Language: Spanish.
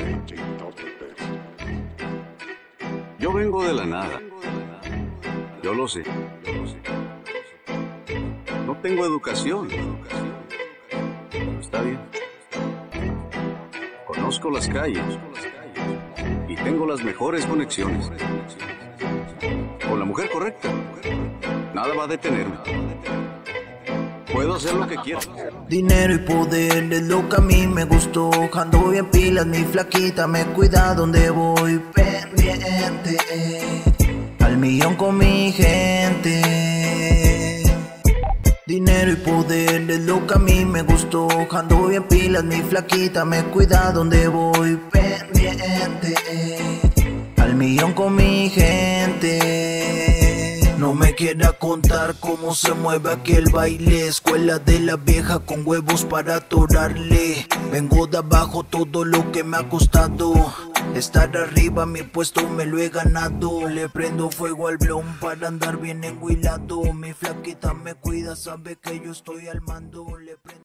Yo vengo de la nada. Yo lo sé. No tengo educación. Pero está bien. Conozco las calles y tengo las mejores conexiones. Con la mujer correcta, nada va a detenerme. Puedo hacer lo que quiera. Dinero y poder es lo que a mí me gustó. Ando bien pilas, mi flaquita me cuida donde voy. Pendiente al millón con mi gente. Dinero y poder es lo que a mí me gustó. Ando bien pilas, mi flaquita me cuida donde voy. Pendiente al millón con mi gente. No me quiera contar cómo se mueve aquel baile. Escuela de la vieja con huevos para atorarle. Vengo de abajo, todo lo que me ha costado estar arriba, mi puesto me lo he ganado. Le prendo fuego al blon para andar bien enguilado. Mi flaquita me cuida, sabe que yo estoy al mando.